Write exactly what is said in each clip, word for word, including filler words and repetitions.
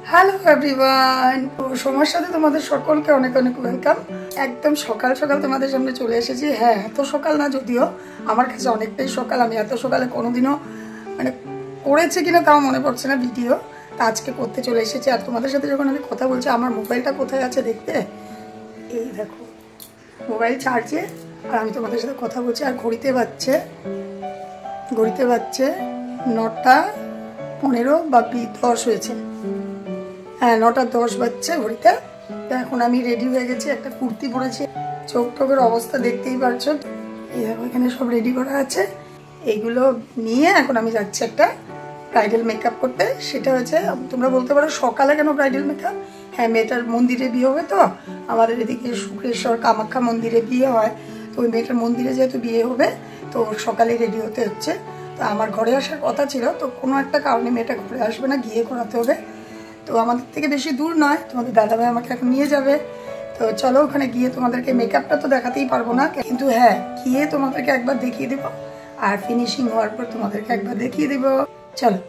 Hello everyone, সময়ের সাথে তোমাদের সকলকে অনেক অনেক ওয়েলকাম। একদম সকাল সকাল তোমাদের সামনে চলে এসেছি। হ্যাঁ, এত সকাল না, যদিও আমার কাছে অনেকটাই সকাল। আমি এত সকালে কোনোদিনও মানে করেছি কিনা তাও মনে পড়ছে না ভিডিও, তা আজকে করতে চলে এসেছি। আর তোমাদের সাথে যখন আমি কথা বলছি, আমার মোবাইলটা কোথায় আছে দেখতে, এই দেখো মোবাইল চার্জে, আর আমি তোমাদের সাথে কথা বলছি। আর ঘড়িতে বাজছে ঘড়িতে বাজছে নটা পনেরো বা দশ হয়েছে। হ্যাঁ, নটা দশ বাজছে ঘড়িতে। তো এখন আমি রেডি হয়ে গেছি, একটা কুর্তি পরেছি। চোখ টোকের অবস্থা দেখতেই পারছো। এই দেখো এখানে সব রেডি করা আছে। এইগুলো নিয়ে এখন আমি যাচ্ছি একটা ব্রাইডাল মেকআপ করতে। সেটা হচ্ছে, তোমরা বলতে পারো সকালে কেন ব্রাইডাল মেকআপ? হ্যাঁ, মেয়েটার মন্দিরে বিয়ে হবে, তো আমাদের এদিকে শুক্রেশ্বর কামাখ্যা মন্দিরে বিয়ে হয়। তো ওই মেয়েটার মন্দিরে যেহেতু বিয়ে হবে, তো সকালে রেডি হতে হচ্ছে। তো আমার ঘরে আসার কথা ছিল, তো কোনো একটা কারণে মেয়েটা ঘরে আসবে না, গিয়ে করাতে হবে। তো আমাদের থেকে বেশি দূর নয়, তোমাদের দাদাভাই আমাকে এখন নিয়ে যাবে। তো চলো ওখানে গিয়ে তোমাদেরকে মেকআপটা তো দেখাতেই পারবো না, কিন্তু হ্যাঁ গিয়ে তোমাদেরকে একবার দেখিয়ে দেবো, আর ফিনিশিং হওয়ার পর তোমাদেরকে একবার দেখিয়ে দেবো। চলো,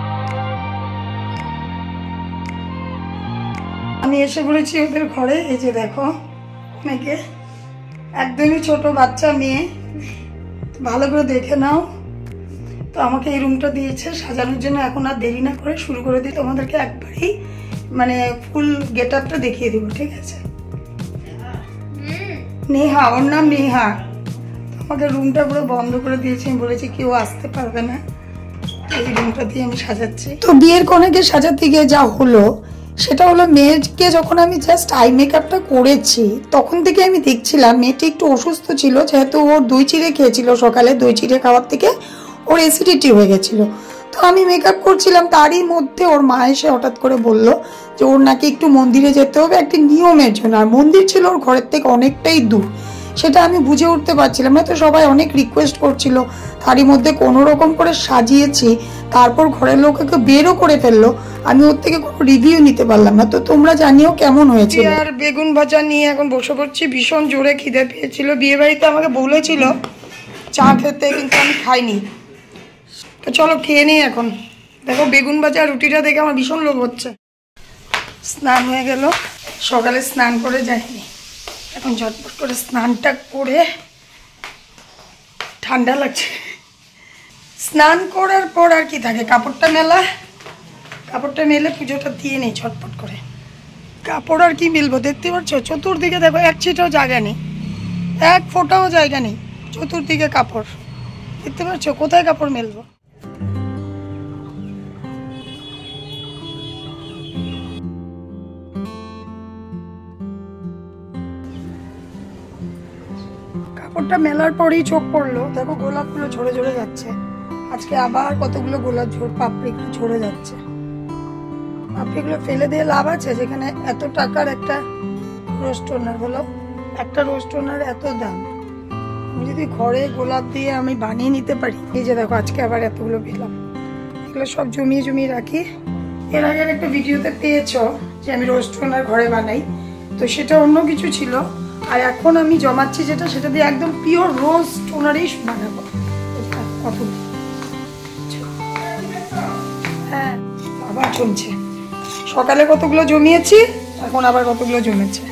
আমি এসে পড়েছি ওদের ঘরে। এই যে দেখো মেয়েকে, একদমই ছোট বাচ্চা মেয়ে, ভালো করে দেখে নাও। তো আমাকে এই রুমটা দিয়েছে সাজানোর জন্য। এখন আর দেরি না করে শুরু করে দিই, তোমাদেরকে একবারেই মানে ফুল গেট আপটা দেখিয়ে দিব, ঠিক আছে? নেহা, ওর নাম নেহা। আমাকে রুমটা পুরো বন্ধ করে দিয়েছে, আমি বলেছি কেউ আসতে পারবে না, এই রুমটা দিয়ে আমি সাজাচ্ছি। তো বিয়ের কনেকে সাজাতে গিয়ে যা হলো, সেটা হলো মেয়েকে যখন আমি জাস্ট আই মেকআপটা করেছি, তখন থেকে আমি দেখছিলাম মেয়েটি একটু অসুস্থ ছিল, যেহেতু ওর দই চিড়ে খেয়েছিল সকালে। দই চিড়ে খাওয়ার থেকে ওর অ্যাসিডিটি হয়ে গেছিলো। তো আমি মেকআপ করছিলাম, তারই মধ্যে ওর মা এসে হঠাৎ করে বলল যে ওর নাকি একটু মন্দিরে যেতে হবে একটি নিয়মের জন্য। আর মন্দির ছিল ওর ঘরের থেকে অনেকটাই দূর, সেটা আমি বুঝে উঠতে পারছিলাম না। তো সবাই অনেক রিকোয়েস্ট করছিল, তারই মধ্যে কোনো রকম করে সাজিয়েছি। তারপর ঘরের লোককে বেরও করে ফেললো, আমি ওর থেকে কোনো রিভিউ নিতে পারলাম না। তো তোমরা জানিও কেমন হয়েছে। আর বেগুন ভাজা নিয়ে এখন বসে পড়ছি, ভীষণ জোরে খিদে পেয়েছিল। বিয়ে বাড়িতে আমাকে বলেছিল চা খেতে, কিন্তু আমি খাইনি। তো চলো খেয়ে নিই এখন। দেখো বেগুন ভাজা রুটিটা দেখে আমার ভীষণ লোভ হচ্ছে। স্নান হয়ে গেল, সকালে স্নান করে যাইনি, এখন ঝটপট করে স্নানটা করে, ঠান্ডা লাগছে। স্নান করার পর আর কি থাকে, কাপড়টা মেলা, কাপড়টা মেলে পুজোটা দিয়ে নেই ঝটপট করে। কাপড় আর কি মেলবো, দেখতে পাচ্ছ চতুর্দিকে দেখো এক ছিটাও জায়গা নেই, এক ফোঁটাও জায়গা নেই, চতুর্দিকে কাপড়। দেখতে পাচ্ছ কোথায় কাপড় মেলবো। কাপড়টা মেলার পরেই চোখ পড়লো, দেখো গোলাপগুলো ঝরে ঝরে যাচ্ছে। আজকে আবার কতগুলো গোলাপ ঝোড় পাপড়ি ঝরে যাচ্ছে। পাপড়িগুলো ফেলে দিয়ে লাভ আছে, যেখানে এত টাকার একটা রোজ টোনার হলো, একটা রোজ টোনার এত দাম। আমি যদি ঘরে গোলাপ দিয়ে আমি বানিয়ে নিতে পারি। এই যে দেখো আজকে আবার এতগুলো পেলাম, এগুলো সব জমিয়ে জমিয়ে রাখি। এর আগের একটা ভিডিওতে পেয়েছো যে আমি রোজ টোনার ঘরে বানাই, তো সেটা অন্য কিছু ছিল। আর এখন আমি জমাচ্ছি যেটা, সেটা দিয়ে একদম পিওর রোজ টোনারই বানাবো। হ্যাঁ, আবার জমছে। সকালে কতগুলো জমিয়েছি, এখন আবার কতগুলো জমেছে।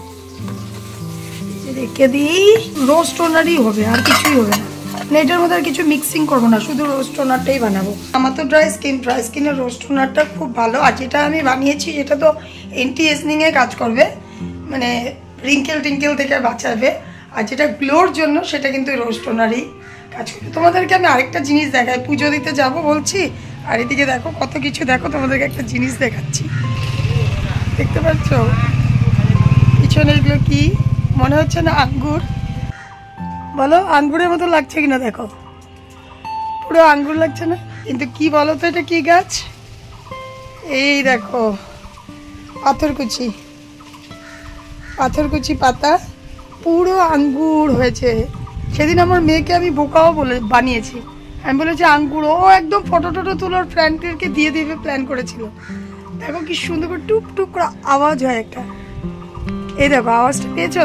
রেখে দিই, রোজ টোনারই হবে, আর কিছুই হবে না। মানে এটার মধ্যে আর কিছু মিক্সিং করবো না, শুধু রোজ টোনারটাই বানাবো। আমার তো ড্রাই স্কিন, ড্রাই স্কিনের রোজ টোনারটা খুব ভালো। আর যেটা আমি বানিয়েছি এটা তো এন্টি এজনিং এ কাজ করবে, মানে রিঙ্কেল টিঙ্কেল থেকে বাঁচাবে। আর যেটা গ্লোর জন্য, সেটা কিন্তু রোজ টোনারই কাজ করবে। তোমাদেরকে আমি আরেকটা জিনিস দেখাই, পুজো দিতে যাব বলছি, আর এদিকে দেখো কত কিছু। দেখো তোমাদেরকে একটা জিনিস দেখাচ্ছি, দেখতে পাচ্ছ পিছনে এগুলো কি মনে হচ্ছে না আঙ্গুর? বলো আঙ্গুরের মতো লাগছে কিনা? দেখো পুরো আঙ্গুর লাগছে না? কিন্তু কি বলো তো এটা কি গাছ? এই দেখো পাথরকুচি, পাথরকুচি পাতা, পুরো আঙ্গুর হয়েছে। সেদিন আমার মেয়েকে আমি বোকাও বলে বানিয়েছি, আমি বলেছি আঙ্গুর। ও একদম ফটো টটো তোলার ফ্রেন্ডকে দিয়ে দিবে প্ল্যান করেছিল। দেখো কি সুন্দর করে টুক টুক করে আওয়াজ হয় একটা। এই দেখো আওয়াজটা পেয়েছো?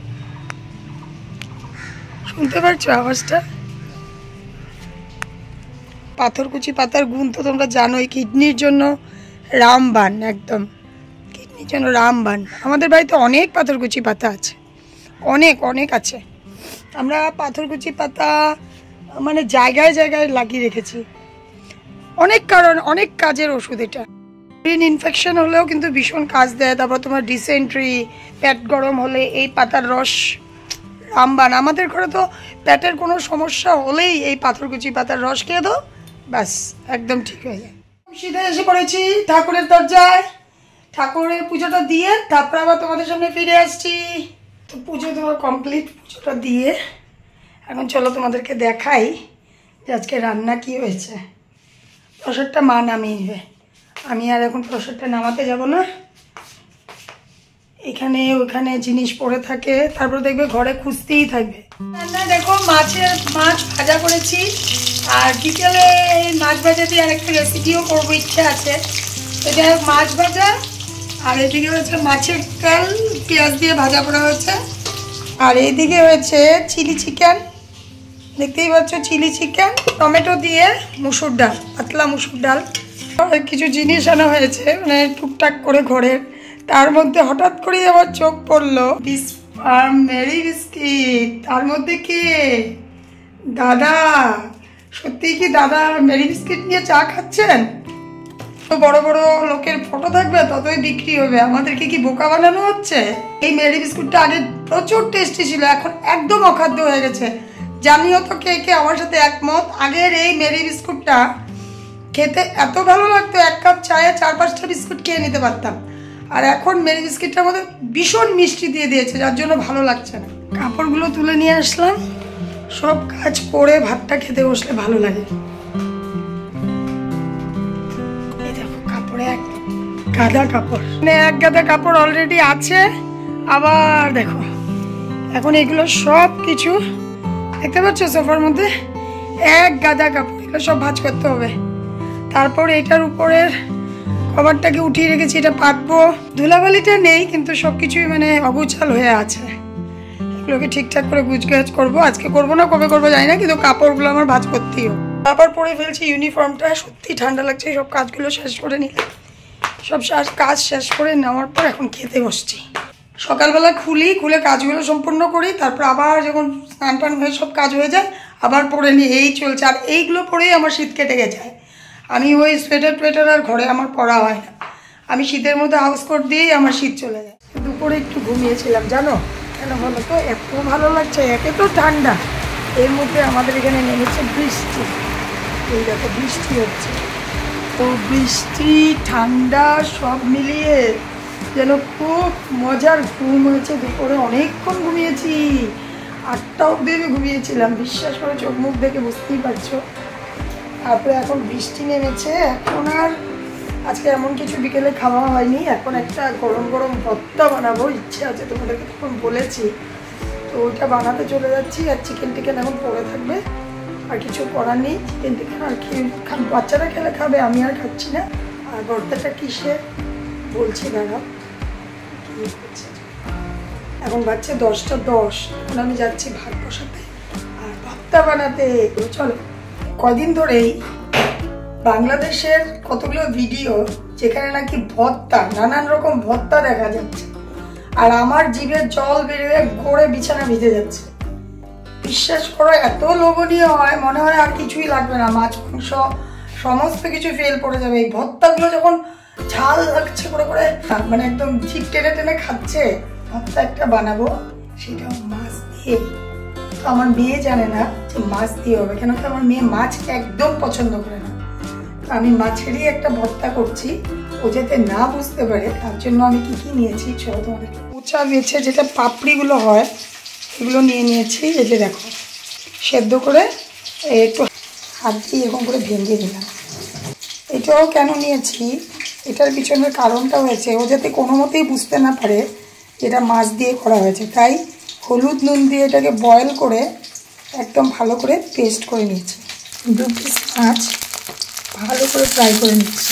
শুনতে পারছো আওয়াজটা? পাথরকুচি পাতার গুণ তো তোমরা জানোই, কিডনির জন্য রামবান, একদম কিডনির জন্য রামবান। আমাদের বাড়িতে অনেক পাথরকুচি পাতা আছে, অনেক অনেক আছে। আমরা পাথরকুচি পাতা মানে জায়গায় জায়গায় লাগিয়ে রেখেছি, অনেক কারণ, অনেক কাজের ওষুধ এটা। ইউরিন ইনফেকশন হলেও কিন্তু ভীষণ কাজ দেয়। তারপর তোমার ডিসেন্ট্রি, পেট গরম হলে এই পাতার রস রামবান। আমাদের ঘরে তো পেটের কোনো সমস্যা হলেই এই পাথরকুচি পাতার রস খেয়ে দাও, ব্যাস একদম ঠিক হয়ে যায়। সিধে এসে পড়েছি ঠাকুরের দরজায়, ঠাকুরের পুজোটা দিয়ে তারপর আবার তোমাদের সামনে ফিরে আসছি। তো পুজো তোমার কমপ্লিট, পুজোটা দিয়ে এখন চলো তোমাদেরকে দেখাই যে আজকে রান্না কি হয়েছে। প্রসাদটা মা নামিয়ে নেবে, আমি আর এখন প্রসাদটা নামাতে যাব না। এখানে ওখানে জিনিস পড়ে থাকে, তারপর দেখবে ঘরে খুঁজতেই থাকবে। রান্না দেখো, মাছের মাছ ভাজা করেছি, আর বিকেলে মাছ ভাজা দিয়ে আরেকটা রেসিপিও করবো, ইচ্ছা আছে। এটা মাছ ভাজা, আর এদিকে হচ্ছে মাছের তেল পেঁয়াজ দিয়ে ভাজা করা হয়েছে, আর এইদিকে হয়েছে চিলি চিকেন, দেখতেই পাচ্ছ চিলি চিকেন, টমেটো দিয়ে মুসুর ডাল, পাতলা মুসুর ডাল। কিছু জিনিস আনা হয়েছে মানে টুকটাক করে ঘরের, তার মধ্যে হঠাৎ করেই আমার চোখ পড়লো মেরি বিস্কিট। তার মধ্যে কে? দাদা। সত্যিই কি দাদা মেরি বিস্কিট নিয়ে চা খাচ্ছেন? তো বড় বড় লোকের ফটো থাকবে ততই বিক্রি হবে, আমাদেরকে কি বোকা বানানো হচ্ছে? এই মেরি বিস্কুটটা আগে প্রচুর টেস্টি ছিল, এখন একদম অখাদ্য হয়ে গেছে। জানিও তো কে কে আমার সাথে একমত। আগের এই মেরি বিস্কুটটা খেতে এত ভালো লাগতো, এক কাপ চায়ে চার পাঁচটা বিস্কুট খেয়ে নিতে পারতাম। আর এখন মেরি বিস্কিটটার মধ্যে ভীষণ মিষ্টি দিয়ে দিয়েছে, যার জন্য ভালো লাগছে না। কাপড়গুলো তুলে নিয়ে আসলাম, সব কাজ করে ভাতটা খেতে বসলে ভালো লাগে। এই দেখো কাপড়ে এক গাদা কাপড়, মানে এক গাদা কাপড় অলরেডি আছে। আবার দেখো এখন এগুলো সব কিছু দেখতে পাচ্ছ সোফার মধ্যে এক গাদা কাপড়, এগুলো সব ভাঁজ করতে হবে। তারপর এটার উপরের কভারটাকে উঠিয়ে রেখেছি, এটা পাতবো। ধুলাবালিটা নেই, কিন্তু সবকিছুই মানে অগুছাল হয়ে আছে, এগুলোকে ঠিকঠাক করে গুছগাছ করবো। আজকে করবো না কবে করবো জানি না, কিন্তু কাপড়গুলো আমার ভাঁজ করতেই হবে। আবার পরে ফেলছি ইউনিফর্মটা, সত্যি ঠান্ডা লাগছে। সব কাজগুলো শেষ করে নিলাম, সব কাজ শেষ করে নেওয়ার পর এখন খেতে বসছি। সকালবেলা খুলি, খুলে কাজগুলো সম্পূর্ণ করি, তারপর আবার যখন স্নান টান হয়ে সব কাজ হয়ে যায় আবার পরে নিই। এই চলছে, আর এইগুলো পরেই আমার শীত কেটে গেছে। আমি ওই সোয়েটার টোয়েটার আর ঘরে আমার পরা হয় না, আমি শীতের মধ্যে হাউস কোট দিয়েই আমার শীত চলে যায়। দুপুরে একটু ঘুমিয়েছিলাম জানো কেন বলো তো? এত ভালো লাগছে, একে তো ঠান্ডা, এর মধ্যে আমাদের এখানে নেমেছে বৃষ্টি। এই দেখো বৃষ্টি হচ্ছে, তো বৃষ্টি ঠান্ডা সব মিলিয়ে যেন খুব মজার ঘুম হয়েছে। দুপুরে অনেকক্ষণ ঘুমিয়েছি, আটটা অবধি আমি ঘুমিয়েছিলাম, বিশ্বাস করে চোখ মুখ দেখে বুঝতেই পারছো। তারপরে এখন বৃষ্টি নেমেছে, এখন আর আজকে এমন কিছু বিকেলে খাওয়া হয়নি। এখন একটা গরম গরম ভর্তা বানাবো, ইচ্ছে আছে, তোমাদেরকে তখন বলেছি। তো ওইটা বানাতে চলে যাচ্ছি, আর চিকেন টিকেন এখন পড়ে থাকবে, আর কিছু করার নেই। চিকেন টিকেন আর কি বাচ্চারা খেলে খাবে, আমি আর খাচ্ছি না। আর ভর্তাটা কিসে বলছি দাঁড়াও, কি হচ্ছে এখন বাচ্চা দশটা দশ, এখন আমি যাচ্ছি ভাত বসাতে আর ভর্তা বানাতে। চলো, কদিন ধরেই বাংলাদেশের কতগুলো ভিডিও যেখানে নাকি ভর্তা, নানান রকম ভর্তা দেখা যাচ্ছে, আর আমার জিভের জল বেরিয়ে গড়ে বিছানা ভিজে যাচ্ছে। বিশ্বাস করো এত লোভনীয় হয়, মনে হয় আর কিছুই লাগবে না, মাছ মাংস সমস্ত কিছু ফেল পড়ে যাবে। এই ভর্তাগুলো যখন ঝাল লাগছে করে করে, মানে একদম জিভ টেনে টেনে খাচ্ছে। ভর্তা একটা বানাবো, সেটা মাছ দিয়ে। তো আমার মেয়ে জানে না যে মাছ দিয়ে হবে, কেন কি আমার মেয়ে মাছ একদম পছন্দ করে না। তো আমি মাছেরই একটা ভর্তা করছি, ও যাতে না বুঝতে পারে তার জন্য আমি কি কি নিয়েছি চলো তোমাদের। উঁচা বেছে যেটা পাপড়িগুলো হয় এগুলো নিয়ে নিয়েছি, এই যে দেখো সেদ্ধ করে একটু হাত দিয়ে এরকম করে ভেঙে দিলাম। এটাও কেন নিয়েছি, এটার পিছনের কারণটা হয়েছে ও যাতে কোনো মতেই বুঝতে না পারে যেটা মাছ দিয়ে করা হয়েছে, তাই হলুদ নুন দিয়ে এটাকে বয়েল করে একদম ভালো করে পেস্ট করে নিয়েছি। দু পিস মাছ ভালো করে ফ্রাই করে নিচ্ছি,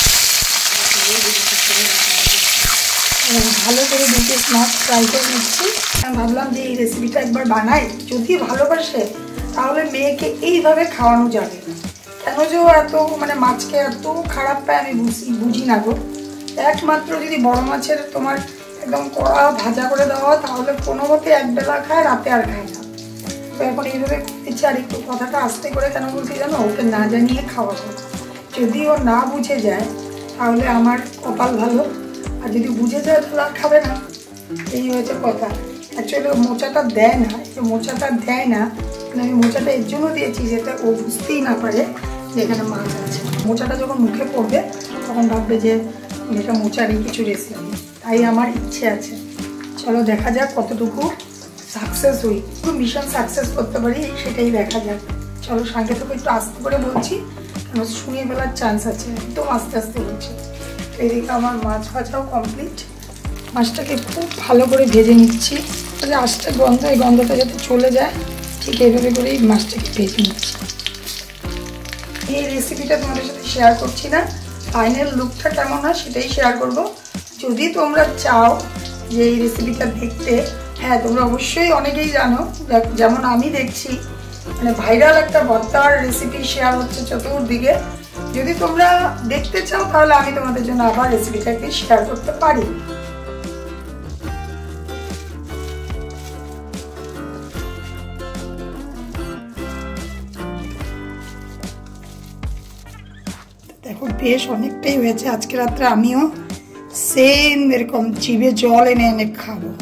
ভালো করে দু পিস মাছ ফ্রাই করে নিচ্ছি। আমি ভাবলাম যে এই রেসিপিটা একবার বানাই, যদি ভালোবাসে তাহলে মেয়েকে এইভাবে খাওয়ানো যাবে। কেন যে এত মানে মাছকে এত খারাপ পায় আমি বুঝি বুঝি না গো। একমাত্র যদি বড় মাছের তোমার একদম কড়া ভাজা করে দেওয়া তাহলে কোনো মতে একবেলা খায়, রাতে আর খায় না। তো এখন এইভাবে করতেছি। আর একটু কথাটা আস্তে করে কেন বলতে জানো, ওকে না জানিয়ে খাওয়াবো। যদি ও না বুঝে যায় তাহলে আমার কপাল ভালো, আর যদি বুঝে যায় তাহলে আর খাবে না। এই হয়েছে কথা। অ্যাকচুয়ালি ও মোচাটা দেয় না, যে মোচাটা দেয় না মানে আমি মোচাটা এর জন্য দিয়েছি যাতে ও বুঝতেই না পারে যে এখানে মাছ আছে। মোচাটা যখন মুখে পড়বে তখন ভাববে যে এটা মোচারই কিছু রেসিপি। তাই আমার ইচ্ছে আছে, চলো দেখা যাক কতটুকু সাকসেস হই, খুব ভীষণ সাকসেস করতে পারি সেটাই দেখা যাক। চলো সঙ্গে থেকে একটু আস্তে করে বলছি কেন শুনিয়ে ফেলার চান্স আছে, একদম আস্তে আস্তে বলছি। এদিকে আমার মাছ ভাজাও কমপ্লিট। মাছটাকে খুব ভালো করে ভেজে নিচ্ছি, যে আস্তে গন্ধ, এই গন্ধটা যাতে চলে যায় ঠিক এইভাবে করেই মাছটাকে ভেজে নিচ্ছি। এই রেসিপিটা তোমাদের সাথে শেয়ার করছি না, ফাইনাল লুকটা কেমন হয় সেটাই শেয়ার করব। যদি তোমরা চাও যে এই রেসিপিটা দেখতে, হ্যাঁ তোমরা অবশ্যই অনেকেই জানো, যেমন আমি দেখছি মানে ভাইরাল একটা ভর্তার রেসিপি শেয়ার হচ্ছে চতুর্দিকে। যদি তোমরা দেখতে চাও তাহলে আমি তোমাদের জন্য আবার রেসিপিটাকে শেয়ার করতে পারি। দেখো বেশ অনেকটাই হয়েছে। আজকে রাত্রে আমিও সেম এরকম জিভে জল এনে এনে খাবো।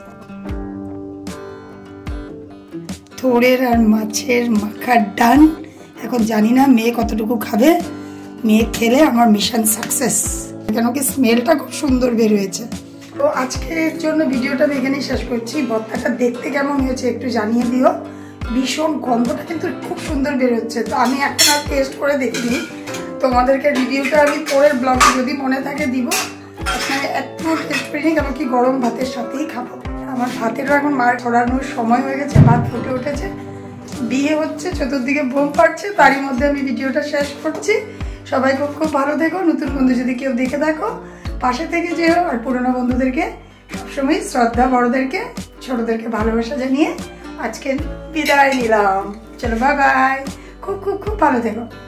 থোড়ের আর মাছের মাখার ডান। এখন জানি না মেয়ে কতটুকু খাবে, মেয়ে খেলে আমার মিশন সাকসেস, কেন কি স্মেলটা খুব সুন্দর বের হয়েছে। তো আজকের জন্য ভিডিওটা আমি এখানেই শেষ করছি। ভর্তাটা দেখতে কেমন হয়েছে একটু জানিয়ে দিও। ভীষণ গন্ধটা কিন্তু খুব সুন্দর বের হচ্ছে। তো আমি এখন আর টেস্ট করে দেখিনি, তোমাদেরকে রিভিউটা আমি পরের ব্লগে যদি মনে থাকে দিব। আপনারা একটু টেস্ট করে নিন, কেন কি গরম ভাতের সাথেই খাবো। আমার ভাতেরও এখন মার ছড়ানোর সময় হয়ে গেছে, ভাত ফুটে উঠেছে, বিয়ে হচ্ছে, চতুর্দিকে বোম পাচ্ছে, তারই মধ্যে আমি ভিডিওটা শেষ করছি। সবাই খুব খুব ভালো থেকো। নতুন বন্ধু যদি কেউ দেখে দেখো পাশে থেকে যেও, আর পুরোনো বন্ধুদেরকে সবসময় শ্রদ্ধা, বড়দেরকে ছোটদেরকে ভালোবাসা জানিয়ে আজকে বিদায় নিলাম। চলো বাই বাই, খুব খুব খুব ভালো থেকো।